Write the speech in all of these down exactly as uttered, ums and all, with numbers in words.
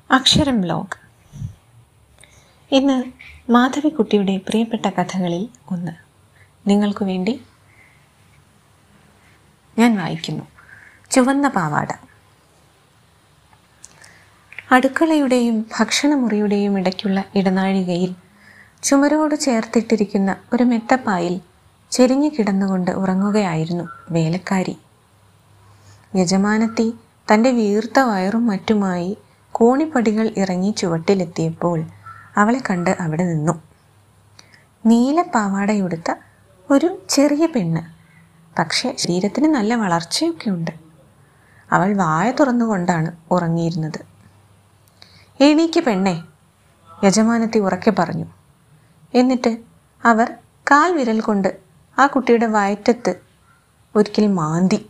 അക്ഷരം ബ്ലോഗ്. ഇന്ന് മാധവിക്കുട്ടിയുടെ പ്രിയപ്പെട്ട കഥകളിൽ ഒന്ന് നിങ്ങൾക്ക് വേണ്ടി ഞാൻ വായിക്കുന്നു. ചുവന്ന പാവാട. അടുക്കളയുടെയും ഭക്ഷണമുറിയുടെയും ഇടയ്ക്കുള്ള ഇടനാഴികയിൽ ചുമരോട് ചേർത്തിട്ടിരിക്കുന്ന ഒരു മെത്തപ്പായിൽ ചെരിഞ്ഞു കിടന്നുകൊണ്ട് ഉറങ്ങുകയായിരുന്നു വേലക്കാരി. യജമാനത്തി തൻ്റെ വീർത്ത വയറും മറ്റുമായി കോണിപ്പടികൾ ഇറങ്ങി ചുവട്ടിലെത്തിയപ്പോൾ അവളെ കണ്ട് അവിടെ നിന്നു. നീല പാവാടയുടുത്ത ഒരു ചെറിയ പെണ്ണ്, പക്ഷേ ശരീരത്തിന് നല്ല വളർച്ചയൊക്കെ ഉണ്ട്. അവൾ വായ തുറന്നുകൊണ്ടാണ് ഉറങ്ങിയിരുന്നത്. എണീക്ക് പെണ്ണേ, യജമാനത്തി ഉറക്കെ പറഞ്ഞു. എന്നിട്ട് അവർ കാൽ വിരൽ കൊണ്ട് ആ കുട്ടിയുടെ വയറ്റത്ത് ഒരിക്കൽ മാന്തി.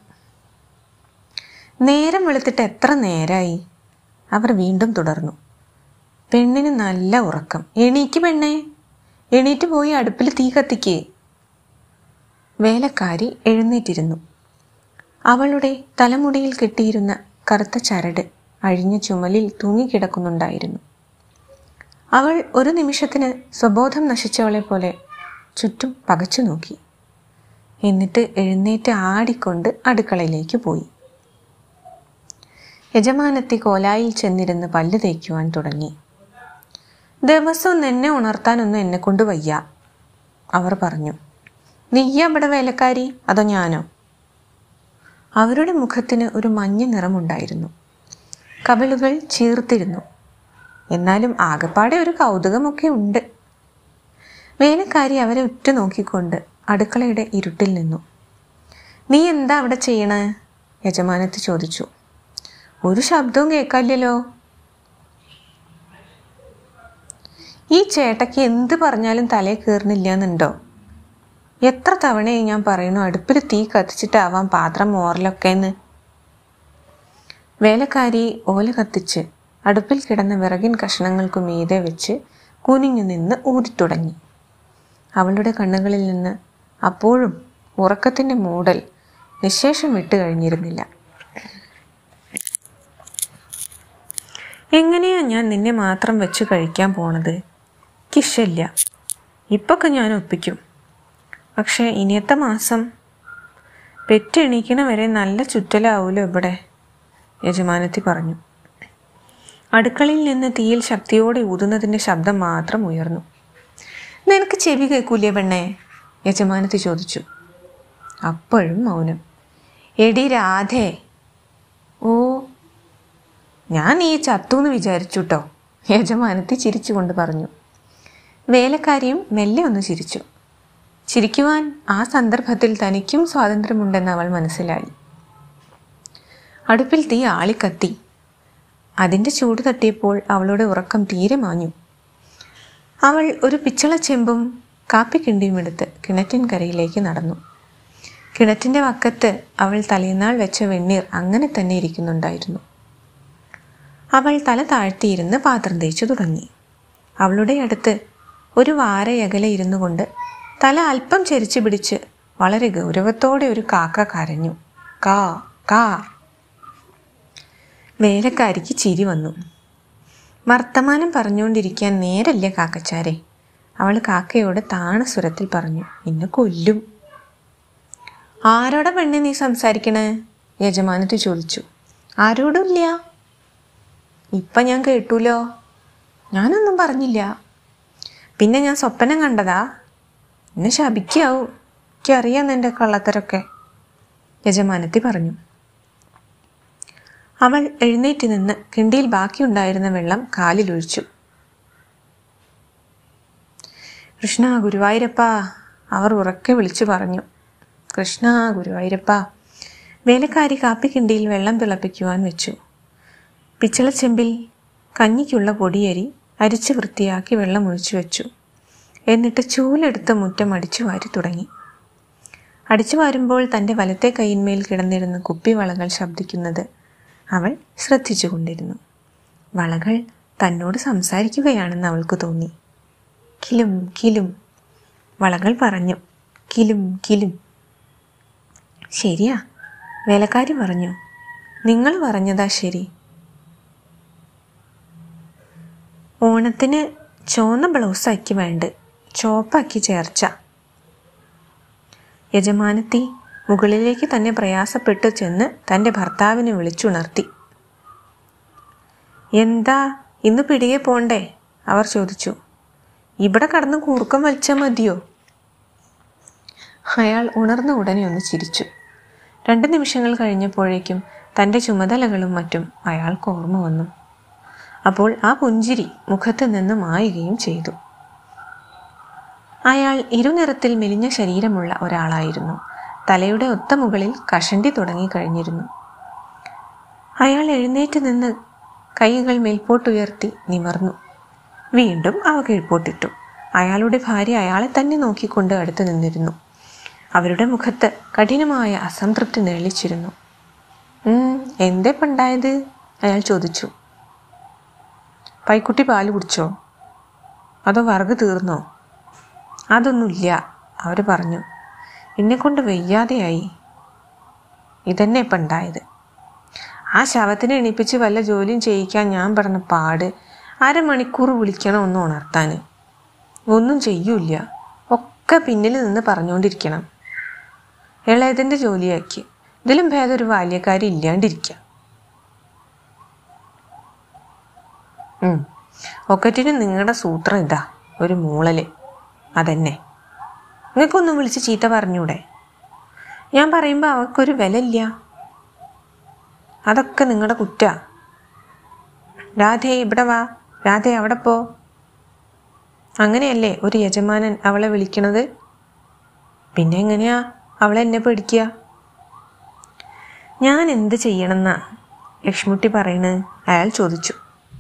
നേരം വെളുത്തിട്ട് എത്ര നേരായി? അവർ വീണ്ടും തുടർന്നു. പെണ്ണിന് നല്ല ഉറക്കം. എണീക്ക് പെണ്ണേ, എണീറ്റ് പോയി അടുപ്പിൽ തീ കത്തിക്കേ. വേലക്കാരി എഴുന്നേറ്റിരുന്നു. അവളുടെ തലമുടിയിൽ കെട്ടിയിരുന്ന കറുത്ത ചരട് അഴിഞ്ഞ ചുമലിൽ തൂങ്ങിക്കിടക്കുന്നുണ്ടായിരുന്നു. അവൾ ഒരു നിമിഷത്തിന് സ്വബോധം നശിച്ചവളെ പോലെ ചുറ്റും പകച്ചു നോക്കി. എന്നിട്ട് എഴുന്നേറ്റ് ആടിക്കൊണ്ട് അടുക്കളയിലേക്ക് പോയി. യജമാനത്തി കോലായിൽ ചെന്നിരുന്ന് പല്ല് തേക്കുവാൻ തുടങ്ങി. ദിവസവും എന്നെ ഉണർത്താനൊന്നും എന്നെ കൊണ്ട് വയ്യ, അവർ പറഞ്ഞു. നീയാ ഇവിടെ വേലക്കാരി അതോ ഞാനോ? അവരുടെ മുഖത്തിന് ഒരു മഞ്ഞ നിറമുണ്ടായിരുന്നു. കവിളുകൾ ചീർത്തിരുന്നു. എന്നാലും ആകപ്പാടെ ഒരു കൗതുകമൊക്കെ ഉണ്ട്. വേലക്കാരി അവരെ ഉറ്റു നോക്കിക്കൊണ്ട് അടുക്കളയുടെ ഇരുട്ടിൽ നിന്നു. നീ എന്താ അവിടെ ചെയ്യണേ? യജമാനത്തി ചോദിച്ചു. ഒരു ശബ്ദവും കേൾക്കാനില്ലല്ലോ. ഈ ചേട്ടയ്ക്ക് എന്ത് പറഞ്ഞാലും തലേ കയറുന്നില്ല എന്നുണ്ടോ? എത്ര തവണയായി ഞാൻ പറയണു അടുപ്പിൽ തീ കത്തിച്ചിട്ടാവാം പാത്രം മോറലൊക്കെ എന്ന്. വേലക്കാരി ഓല കത്തിച്ച് അടുപ്പിൽ കിടന്ന വിറകിൻ കഷ്ണങ്ങൾക്ക് മീതെ വെച്ച് കുനിഞ്ഞു നിന്ന് ഊതിത്തുടങ്ങി. അവളുടെ കണ്ണുകളിൽ നിന്ന് അപ്പോഴും ഉറക്കത്തിൻ്റെ മൂടൽ നിശേഷം വിട്ടു കഴിഞ്ഞിരുന്നില്ല. എങ്ങനെയാ ഞാൻ നിന്നെ മാത്രം വെച്ച് കഴിക്കാൻ പോണത്? കിഷല്ല. ഇപ്പൊക്കെ ഞാൻ ഒപ്പിക്കും. പക്ഷേ ഇനിയത്തെ മാസം പെറ്റെണീക്കണ വരെ നല്ല ചുറ്റലാവൂലോ ഇവിടെ, യജമാനത്തി പറഞ്ഞു. അടുക്കളയിൽ നിന്ന് തീയിൽ ശക്തിയോടെ ഊതുന്നതിൻ്റെ ശബ്ദം മാത്രം ഉയർന്നു. നിനക്ക് ചെവി കേൾക്കൂലേ പെണ്ണേ? യജമാനത്തി ചോദിച്ചു. അപ്പോഴും മൗനം. എടി രാധേ. ഓ, ഞാൻ ഈ ചത്തൂന്ന് വിചാരിച്ചുട്ടോ, യജമാനത്തി ചിരിച്ചുകൊണ്ട് പറഞ്ഞു. വേലക്കാരിയും മെല്ലെ ഒന്ന് ചിരിച്ചു. ചിരിക്കുവാൻ ആ സന്ദർഭത്തിൽ തനിക്കും സ്വാതന്ത്ര്യമുണ്ടെന്ന് അവൾ മനസ്സിലായി. അടുപ്പിൽ തീ ആളിക്കത്തി. അതിൻ്റെ ചൂട് തട്ടിയപ്പോൾ അവളുടെ ഉറക്കം തീരെ മാഞ്ഞു. അവൾ ഒരു പിച്ചള ചെമ്പും കാപ്പിക്കിണ്ടിയും എടുത്ത് കിണറ്റിൻകരയിലേക്ക് നടന്നു. കിണറ്റിൻ്റെ വക്കത്ത് അവൾ തലേന്നാൾ വെച്ച വെണ്ണീർ അങ്ങനെ തന്നെ ഇരിക്കുന്നുണ്ടായിരുന്നു. അവൾ തല താഴ്ത്തിയിരുന്ന് പാത്രം തേച്ചു തുടങ്ങി. അവളുടെ അടുത്ത് ഒരു വാരയകലെ ഇരുന്നു കൊണ്ട് തല അല്പം ചെരിച്ചു പിടിച്ച് വളരെ ഗൗരവത്തോടെ ഒരു കാക്ക കരഞ്ഞു. കാ കാ. വേലക്കാരിക്ക് ചിരി വന്നു. വർത്തമാനം പറഞ്ഞുകൊണ്ടിരിക്കാൻ നേരല്ലേ കാക്കച്ചാരെ, അവൾ കാക്കയോട് താണ സ്വരത്തിൽ പറഞ്ഞു. നിന്നെ കൊല്ലും. ആരോടെ പെണ്ണെ നീ സംസാരിക്കണേ? യജമാനത്തി ചോദിച്ചു. ആരോടും ഇല്ല. ഇപ്പം ഞാൻ കേട്ടൂലോ. ഞാനൊന്നും പറഞ്ഞില്ല. പിന്നെ ഞാൻ സ്വപ്നം കണ്ടതാ. എന്നെ ശപിക്കാവൂ, എനിക്കറിയാം എൻ്റെ കള്ളത്തരൊക്കെ, യജമാനത്തി പറഞ്ഞു. അവൾ എഴുന്നേറ്റ് നിന്ന് കിണ്ടിയിൽ ബാക്കിയുണ്ടായിരുന്ന വെള്ളം കാലിലൊഴിച്ചു. കൃഷ്ണ ഗുരുവായൂരപ്പ, അവർ ഉറക്കെ വിളിച്ചു പറഞ്ഞു. കൃഷ്ണ ഗുരുവായൂരപ്പ. വേലക്കാരി കാപ്പിക്കിണ്ടിയിൽ വെള്ളം തിളപ്പിക്കുവാൻ വെച്ചു. പിച്ചളച്ചെമ്പിൽ കഞ്ഞിക്കുള്ള പൊടിയരി അരിച്ച് വൃത്തിയാക്കി വെള്ളം ഒഴിച്ചു വെച്ചു. എന്നിട്ട് ചൂലെടുത്ത് മുറ്റം അടിച്ചു വാരി തുടങ്ങി. അടിച്ചു വാരുമ്പോൾ തൻ്റെ വലത്തെ കൈയിന്മേൽ കിടന്നിരുന്ന കുപ്പിവളകൾ ശബ്ദിക്കുന്നത് അവൾ ശ്രദ്ധിച്ചു കൊണ്ടിരുന്നു. വളകൾ തന്നോട് സംസാരിക്കുകയാണെന്ന് അവൾക്ക് തോന്നി. കിലും കിലും, വളകൾ പറഞ്ഞു. കിലും കിലും. ശരിയാ, വേലക്കാരി പറഞ്ഞു. നിങ്ങൾ പറഞ്ഞതാ ശരി. ഓണത്തിന് ചുവന്ന ബ്ലൗസാക്കി വേണ്ട, ചോപ്പാക്കി ചേർച്ച. യജമാനത്തി മുകളിലേക്ക് തന്നെ പ്രയാസപ്പെട്ട് ചെന്ന് തൻ്റെ ഭർത്താവിനെ വിളിച്ചുണർത്തി. എന്താ ഇന്ന് പിടികെ പോണ്ടേ? അവർ ചോദിച്ചു. ഇവിടെ കടന്ന് കൂർക്കം വലിച്ചാൽ മതിയോ? അയാൾ ഉണർന്ന ഉടനെ ഒന്ന് ചിരിച്ചു. രണ്ട് നിമിഷങ്ങൾ കഴിഞ്ഞപ്പോഴേക്കും തൻ്റെ ചുമതലകളും മറ്റും അയാൾക്ക് ഓർമ്മ വന്നു. അപ്പോൾ ആ പുഞ്ചിരി മുഖത്ത് നിന്ന് മായുകയും ചെയ്തു. അയാൾ ഇരുനിറത്തിൽ മെലിഞ്ഞ ശരീരമുള്ള ഒരാളായിരുന്നു. തലയുടെ ഒത്ത മുകളിൽ കഷണ്ടി തുടങ്ങിക്കഴിഞ്ഞിരുന്നു. അയാൾ എഴുന്നേറ്റ് നിന്ന് കൈകൾ മേൽപോട്ടുയർത്തി നിവർന്നു. വീണ്ടും അവ കീഴ്പോട്ടിട്ടു. അയാളുടെ ഭാര്യ അയാളെ തന്നെ നോക്കിക്കൊണ്ട് അടുത്ത് നിന്നിരുന്നു. അവരുടെ മുഖത്ത് കഠിനമായ അസംതൃപ്തി നിഴലിച്ചിരുന്നു. ഉം എന്തേ പണ്ടായത്? അയാൾ ചോദിച്ചു. പൈക്കുട്ടി പാല് കുടിച്ചോ? അതോ വറക് തീർന്നോ? അതൊന്നുമില്ല, അവർ പറഞ്ഞു. എന്നെക്കൊണ്ട് വയ്യാതെയായി. ഇതന്നെ ഇപ്പം ഉണ്ടായത്. ആ ശവത്തിനെ എണീപ്പിച്ച് വല്ല ജോലിയും ചെയ്യിക്കാൻ ഞാൻ പെടുന്ന പാട്. അരമണിക്കൂർ വിളിക്കണം ഒന്ന് ഉണർത്താൻ. ഒന്നും ചെയ്യൂല, ഒക്കെ പിന്നിൽ നിന്ന് പറഞ്ഞുകൊണ്ടിരിക്കണം. ഇളയതിൻ്റെ ജോലിയാക്കി. ഇതിലും ഭേദം ഒരു ബാല്യക്കാരി ഇല്ലാണ്ടിരിക്കുക. ഒക്കറ്റിന് നിങ്ങളുടെ സൂത്രം ഇതാ, ഒരു മൂളല്. അതന്നെ. നിങ്ങൾക്കൊന്നും വിളിച്ച് ചീത്ത പറഞ്ഞൂടെ? ഞാൻ പറയുമ്പോൾ അവർക്കൊരു വില ഇല്ല. അതൊക്കെ നിങ്ങളുടെ കുറ്റ. രാധേ ഇവിടെ വാ, രാധേ അവിടെ പോ. അങ്ങനെയല്ലേ ഒരു യജമാനൻ അവളെ വിളിക്കണത്? പിന്നെ എങ്ങനെയാ അവളെ എന്നെ പേടിക്കുക? ഞാൻ എന്ത് ചെയ്യണമെന്നാ ലക്ഷ്മുട്ടി പറയണ്? അയാൾ ചോദിച്ചു.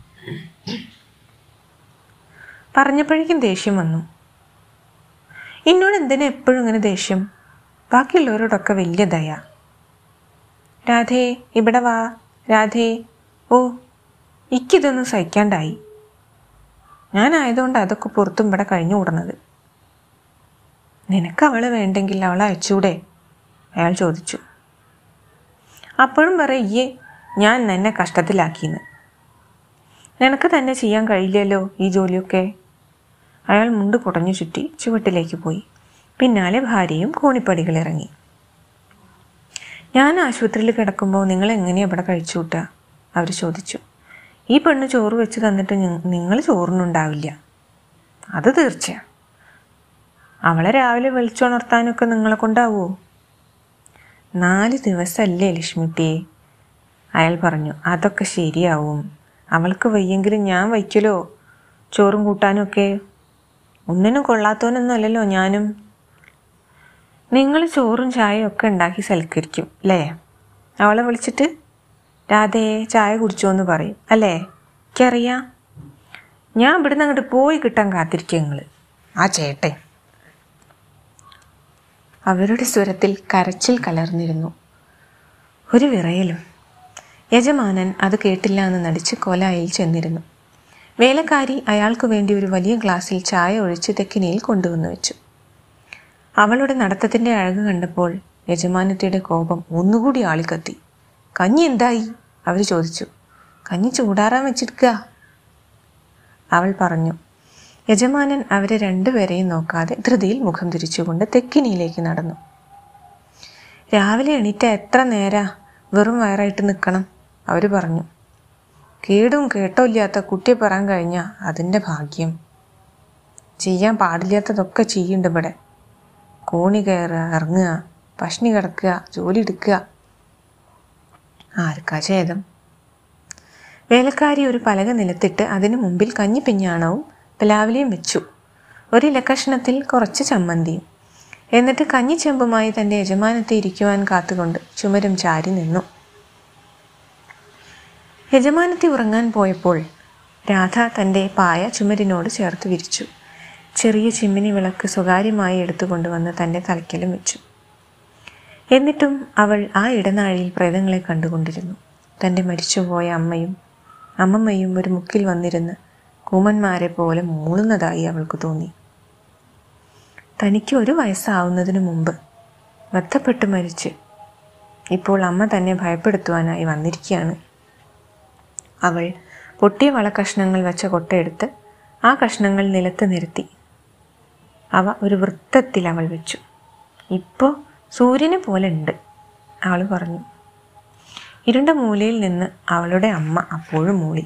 പറഞ്ഞപ്പോഴേക്കും ദേഷ്യം വന്നു. എന്നോട് എന്തിനാ എപ്പോഴും ഇങ്ങനെ ദേഷ്യം? ബാക്കിയുള്ളവരോടൊക്കെ വലിയ ദയ. രാധേ ഇവിടെ വാ, രാധേ. ഓ, എനിക്കിതൊന്നും സഹിക്കാണ്ടായി. ഞാനായതുകൊണ്ട് അതൊക്കെ പുറത്തും ഇവിടെ കഴിഞ്ഞു കൂടണത്. നിനക്ക് അവളെ വേണ്ടെങ്കിൽ അവളെ അയച്ചൂടെ? അയാൾ ചോദിച്ചു. അപ്പോഴും പറയേ ഞാൻ നിന്നെ കഷ്ടത്തിലാക്കിയെന്ന്. നിനക്ക് തന്നെ ചെയ്യാൻ കഴിയില്ലല്ലോ ഈ ജോലിയൊക്കെ. അയാൾ മുണ്ട് കുടഞ്ഞു ചുറ്റി ചുവട്ടിലേക്ക് പോയി. പിന്നാലെ ഭാര്യയും കോണിപ്പടികളിറങ്ങി. ഞാൻ ആശുപത്രിയിൽ കിടക്കുമ്പോൾ നിങ്ങൾ എങ്ങനെയാണ് ഇവിടെ കഴിച്ചു കൂട്ടുക? അവർ ചോദിച്ചു. ഈ പെണ്ണ് ചോറ് വെച്ച് തന്നിട്ട് നിങ്ങൾ ചോറിനുണ്ടാവില്ല, അത് തീർച്ചയാണ്. അവളെ രാവിലെ വിളിച്ചുണർത്താനൊക്കെ നിങ്ങളെ കൊണ്ടാവുമോ? നാല് ദിവസമല്ലേ ലക്ഷ്മിട്ടിയെ? അയാൾ പറഞ്ഞു. അതൊക്കെ ശരിയാവും. അവൾക്ക് വയ്യെങ്കിലും ഞാൻ വയ്ക്കലോ ചോറും കൂട്ടാനും ഒക്കെ. ഒന്നിനും കൊള്ളാത്തവനൊന്നും അല്ലല്ലോ ഞാനും. നിങ്ങൾ ചോറും ചായയും ഒക്കെ ഉണ്ടാക്കി സൽക്കരിക്കും അല്ലേ? അവളെ വിളിച്ചിട്ട് രാധേ ചായ കുടിച്ചോന്ന് പറയും അല്ലേ? എനിക്കറിയാം. ഞാൻ ഇവിടുന്ന് അങ്ങോട്ട് പോയി കിട്ടാൻ കാത്തിരിക്കുക നിങ്ങൾ. ആ ചേട്ടൻ. അവരുടെ സ്വരത്തിൽ കരച്ചിൽ കലർന്നിരുന്നു, ഒരു വിറയലും. യജമാനൻ അത് കേട്ടില്ല എന്ന് നടിച്ച് കോലായിൽ ചെന്നിരുന്നു. വേലക്കാരി അയാൾക്ക് വേണ്ടി ഒരു വലിയ ഗ്ലാസ്സിൽ ചായ ഒഴിച്ച് തെക്കിനിയിൽ കൊണ്ടുവന്നു വെച്ചു. അവളുടെ നടത്തത്തിൻ്റെ അഴക് കണ്ടപ്പോൾ യജമാനത്തിയുടെ കോപം ഒന്നുകൂടി ആളിക്കത്തി. കഞ്ഞി എന്തായി? അവർ ചോദിച്ചു. കഞ്ഞി ചൂടാറാൻ വെച്ചിരിക്കുക, അവൾ പറഞ്ഞു. യജമാനൻ അവരെ രണ്ടുപേരെയും നോക്കാതെ ധൃതിയിൽ മുഖം തിരിച്ചുകൊണ്ട് തെക്കിനിയിലേക്ക് നടന്നു. രാവിലെ എണീറ്റ എത്ര നേരാ വെറും വയറായിട്ട് നിൽക്കണം? അവർ പറഞ്ഞു. കേടും കേട്ടോ ഇല്ലാത്ത കുട്ടിയെ പറയാൻ കഴിഞ്ഞാൽ അതിൻ്റെ ഭാഗ്യം. ചെയ്യാൻ പാടില്ലാത്തതൊക്കെ ചെയ്യുന്നുണ്ട് ഇവിടെ. കോണി കയറുക, ഇറങ്ങുക, പഷ്ണി കിടക്കുക, ജോലി എടുക്കുക. ആർക്കാ ഛേദം? വേലക്കാരി ഒരു പലക നിലത്തിട്ട് അതിനു മുമ്പിൽ കഞ്ഞിപ്പിഞ്ഞാണവും പ്ലാവിലയും വെച്ചു. ഒരു ഇലക്കഷ്ണത്തിൽ കുറച്ച് ചമ്മന്തിയും. എന്നിട്ട് കഞ്ഞിച്ചെമ്പുമായി തൻ്റെ യജമാനത്തെ ഇരിക്കുവാൻ കാത്തുകൊണ്ട് ചുമരും ചാരി നിന്നു. യജമാനത്തി ഉറങ്ങാൻ പോയപ്പോൾ രാധ തൻ്റെ പായ ചുമരിനോട് ചേർത്ത് വിരിച്ചു. ചെറിയ ചിമ്മിനി വിളക്ക് സ്വകാര്യമായി എടുത്തുകൊണ്ടുവന്ന് തൻ്റെ തലയ്ക്കലും വെച്ചു. എന്നിട്ടും അവൾ ആ ഇടനാഴിയിൽ പ്രേതങ്ങളെ കണ്ടുകൊണ്ടിരുന്നു. തൻ്റെ മരിച്ചുപോയ അമ്മയും അമ്മമ്മയും ഒരു മുക്കിൽ വന്നിരുന്ന് കൂമന്മാരെ പോലെ മൂളുന്നതായി അവൾക്ക് തോന്നി. തനിക്ക് ഒരു വയസ്സാവുന്നതിനു മുമ്പ് ബന്ധപ്പെട്ട് മരിച്ച് ഇപ്പോൾ അമ്മ തന്നെ ഭയപ്പെടുത്തുവാനായി വന്നിരിക്കുകയാണ്. അവൾ പൊട്ടിയ വളക്കഷ്ണങ്ങൾ വെച്ച കൊട്ടയെടുത്ത് ആ കഷ്ണങ്ങൾ നിലത്ത് നിരത്തി. അവ ഒരു വൃത്തത്തിൽ അവൾ വെച്ചു. ഇപ്പോൾ സൂര്യനെ പോലെ ഉണ്ട്, അവൾ പറഞ്ഞു. ഇരുണ്ട മൂലയിൽ നിന്ന് അവളുടെ അമ്മ അപ്പോഴും മൂളി.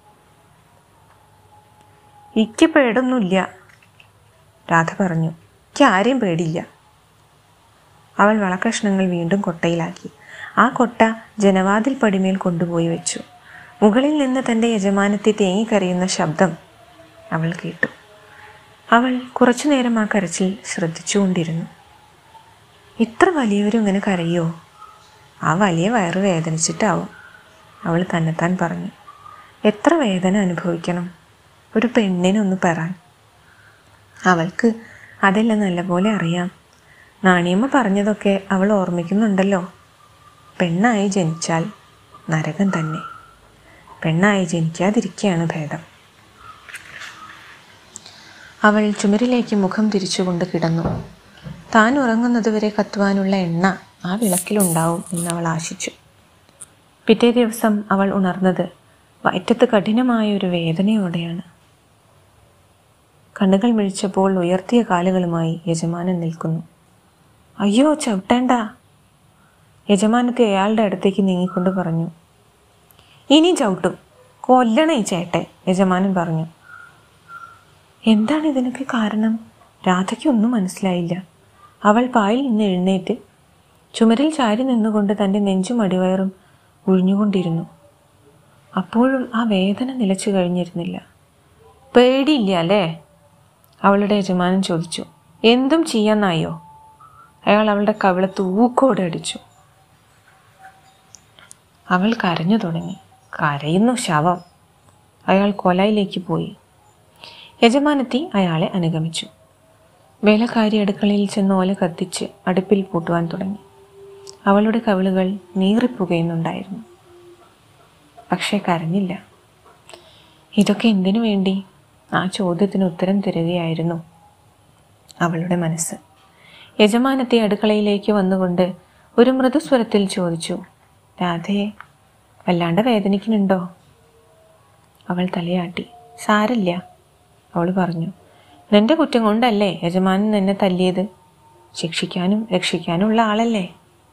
ഇക്ക് പേടൊന്നുമില്ല, രാധ പറഞ്ഞു. ഇക്ക് ആരെയും പേടില്ല. അവൾ വളക്കഷ്ണങ്ങൾ വീണ്ടും കൊട്ടയിലാക്കി. ആ കൊട്ട ജനവാതിൽ പടിമേൽ കൊണ്ടുപോയി വെച്ചു. മുകളിൽ നിന്ന് തൻ്റെ യജമാനത്തെ തേങ്ങിക്കരയുന്ന ശബ്ദം അവൾ കേട്ടു. അവൾ കുറച്ചു നേരം ആ കരച്ചിൽ ശ്രദ്ധിച്ചുകൊണ്ടിരുന്നു. ഇത്ര വലിയവരും ഇങ്ങനെ കരയോ? ആ വലിയ വയറ് വേദനിച്ചിട്ടാവും, അവൾ തന്നെത്താൻ പറഞ്ഞു. എത്ര വേദന അനുഭവിക്കണം ഒരു പെണ്ണിനൊന്ന് പെറാൻ. അവൾക്ക് അതെല്ലാം നല്ലപോലെ അറിയാം. നാണിയമ്മ പറഞ്ഞതൊക്കെ അവൾ ഓർമ്മിക്കുന്നുണ്ടല്ലോ. പെണ്ണായി ജനിച്ചാൽ നരകം തന്നെ. പെണ്ണായി ജനിക്കാതിരിക്കുകയാണ് ഭേദം. അവൾ ചുമരിലേക്ക് മുഖം തിരിച്ചുകൊണ്ട് കിടന്നു. താൻ ഉറങ്ങുന്നതുവരെ കത്തുവാനുള്ള എണ്ണ ആ വിളക്കിലുണ്ടാവും എന്നവൾ ആശിച്ചു. പിറ്റേ ദിവസം അവൾ ഉണർന്നത് വയറ്റത്ത് കഠിനമായ ഒരു വേദനയോടെയാണ്. കണ്ണുകൾ മിഴിച്ചപ്പോൾ ഉയർത്തിയ കാലുകളുമായി യജമാനൻ നിൽക്കുന്നു. അയ്യോ, ചവിട്ടേണ്ട, യജമാനത്തെ അയാളുടെ അടുത്തേക്ക് നീങ്ങിക്കൊണ്ട് പറഞ്ഞു. ഇനി ചവിട്ടും, കൊല്ലണേ ചേട്ടെ, യജമാനൻ പറഞ്ഞു. എന്താണ് ഇതിനൊക്കെ കാരണം? രാധയ്ക്കൊന്നും മനസ്സിലായില്ല. അവൾ പായിൽ നിന്ന് എഴുന്നേറ്റ് ചുമരിൽ ചാരി നിന്നുകൊണ്ട് തൻ്റെ നെഞ്ചും അടിവയറും ഒഴിഞ്ഞുകൊണ്ടിരുന്നു. അപ്പോഴും ആ വേദന നിലച്ചു കഴിഞ്ഞിരുന്നില്ല. പേടിയില്ല അല്ലേ? അവളുടെ യജമാനൻ ചോദിച്ചു. എന്തും ചെയ്യാന്നായോ? അയാൾ അവളുടെ കവിളത്ത് ഊക്കോടെ അടിച്ചു. അവൾ കരഞ്ഞു തുടങ്ങി. കരയുന്നു ശവം. അയാൾ കൊലയിലേക്ക് പോയി. യജമാനത്തി അയാളെ അനുഗമിച്ചു. വേലക്കാരി അടുക്കളയിൽ ചെന്ന് ഓല കത്തിച്ച് അടുപ്പിൽ പൂട്ടുവാൻ തുടങ്ങി. അവളുടെ കവിളുകൾ നീറിപ്പുകയുന്നുണ്ടായിരുന്നു. പക്ഷേ കരഞ്ഞില്ല. ഇതൊക്കെ എന്തിനു വേണ്ടി? ആ ചോദ്യത്തിന് ഉത്തരം തരികയായിരുന്നു അവളുടെ മനസ്സ്. യജമാനത്തെ അടുക്കളയിലേക്ക് വന്നുകൊണ്ട് ഒരു മൃദുസ്വരത്തിൽ ചോദിച്ചു. രാധയെ വല്ലാണ്ട് വേദനിക്കുന്നുണ്ടോ? അവൾ തലയാട്ടി. സാരില്ല, അവൾ പറഞ്ഞു. നിന്റെ കുറ്റം കൊണ്ടല്ലേ യജമാനൻ നിന്നെ തല്ലിയത്? ശിക്ഷിക്കാനും രക്ഷിക്കാനും ഉള്ള ആളല്ലേ?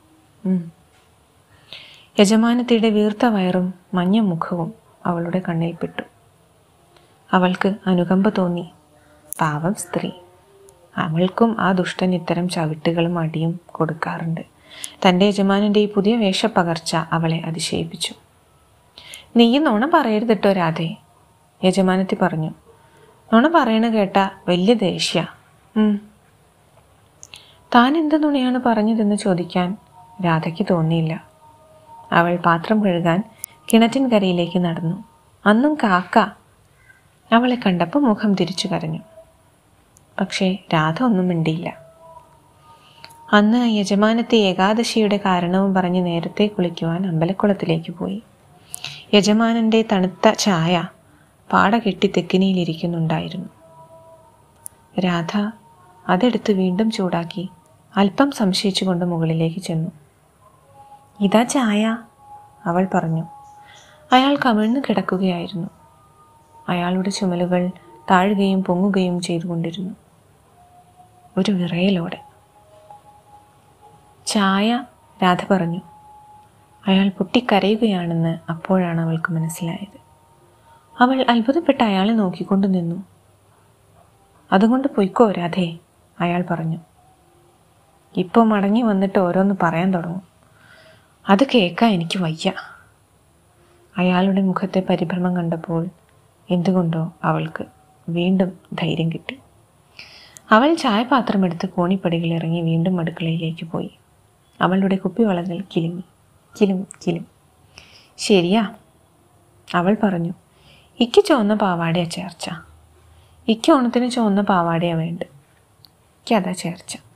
യജമാനത്തിയുടെ വീർത്ത വയറും മഞ്ഞ മുഖവും അവളുടെ കണ്ണിൽപ്പെട്ടു. അവൾക്ക് അനുകമ്പ തോന്നി. പാവം സ്ത്രീ. അവൾക്കും ആ ദുഷ്ടൻ ഇത്തരം ചവിട്ടുകളും അടിയും കൊടുക്കാറുണ്ട്. തൻ്റെ യജമാനൻ്റെ ഈ പുതിയ വേഷപ്പകർച്ച അവളെ അതിശയിപ്പിച്ചു. നീ നുണ പറയരുതിട്ടോ രാധേ, യജമാനത്തി പറഞ്ഞു. നുണ പറയണ കേട്ട വലിയ ദേഷ്യ. താൻ എന്ത് നുണയാണ് പറഞ്ഞതെന്ന് ചോദിക്കാൻ രാധയ്ക്ക് തോന്നിയില്ല. അവൾ പാത്രം കഴുകാൻ കിണറ്റിൻ കരയിലേക്ക് നടന്നു. അന്നും കാക്ക അവളെ കണ്ടപ്പോൾ മുഖം തിരിച്ചു കരഞ്ഞു. പക്ഷേ രാധ ഒന്നും മിണ്ടിയില്ല. അന്ന് യജമാനത്തെ ഏകാദശിയുടെ കാരണവും പറഞ്ഞ് നേരത്തെ കുളിക്കുവാൻ അമ്പലക്കുളത്തിലേക്ക് പോയി. യജമാനൻ്റെ തണുത്ത ചായ പാട കെട്ടി തെക്കിനിയിലിരിക്കുന്നുണ്ടായിരുന്നു. രാധ അതെടുത്ത് വീണ്ടും ചൂടാക്കി അല്പം സംശയിച്ചുകൊണ്ട് മുകളിലേക്ക് ചെന്നു. ഇതാ ചായ, അവൾ പറഞ്ഞു. അയാൾ കമിഴ്ന്നു കിടക്കുകയായിരുന്നു. അയാളുടെ ചുമലുകൾ താഴുകയും പൊങ്ങുകയും ചെയ്തുകൊണ്ടിരുന്നു. ഒരു വിറയലോടെ. ചായ, രാധ പറഞ്ഞു. അയാൾ പൊട്ടിക്കരയുകയാണെന്ന് അപ്പോഴാണ് അവൾക്ക് മനസ്സിലായത്. അവൾ അത്ഭുതപ്പെട്ട് അയാളെ നോക്കിക്കൊണ്ട് നിന്നു. അതുകൊണ്ട് പൊയ്ക്കോ രാധേ, അയാൾ പറഞ്ഞു. ഇപ്പോൾ മടങ്ങി വന്നിട്ട് ഓരോന്ന് പറയാൻ തുടങ്ങും. അത് കേൾക്കാൻ എനിക്ക് വയ്യ. അയാളുടെ മുഖത്തെ പരിഭ്രമം കണ്ടപ്പോൾ എന്തുകൊണ്ടോ അവൾക്ക് വീണ്ടും ധൈര്യം കിട്ടി. അവൾ ചായപാത്രം എടുത്ത് കോണിപ്പടികൾ ഇറങ്ങി വീണ്ടും അടുക്കളയിലേക്ക് പോയി. അവളുടെ കുപ്പിവളകൾ കിലുങ്ങി. കിലും കിലും. ശരിയാ, അവൾ പറഞ്ഞു. ഇക്ക് ചുവന്ന പാവാടയാ ചേർച്ച. ഇക്ക് ഓണത്തിന് ചുവന്ന പാവാടയാ വേണ്ട. ഇക്കതാ ചേർച്ച.